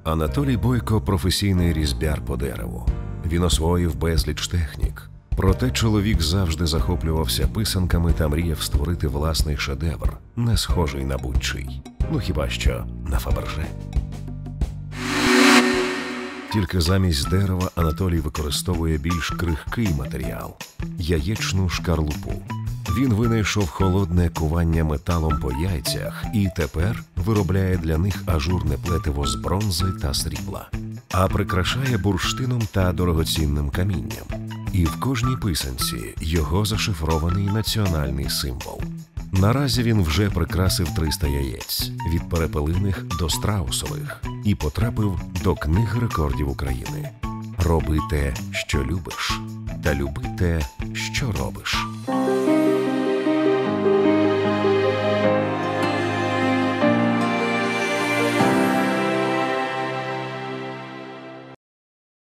Анатолій Бойко – професійний різьбяр по дереву. Він освоїв безліч технік. Проте чоловік завжди захоплювався писанками та мріяв створити власний шедевр, не схожий на будь-чий. Ну хіба що на Фаберже. Тільки замість дерева Анатолій використовує більш крихкий матеріал – яєчну шкарлупу. Він винайшов холодне кування металом по яйцях і тепер виробляє для них ажурне плетиво з бронзи та срібла, а прикрашає бурштином та дорогоцінним камінням. І в кожній писанці його зашифрований національний символ. Наразі він вже прикрасив 300 яєць – від перепелиних до страусових – і потрапив до Книги рекордів України. Роби те, що любиш, та люби те, що робиш.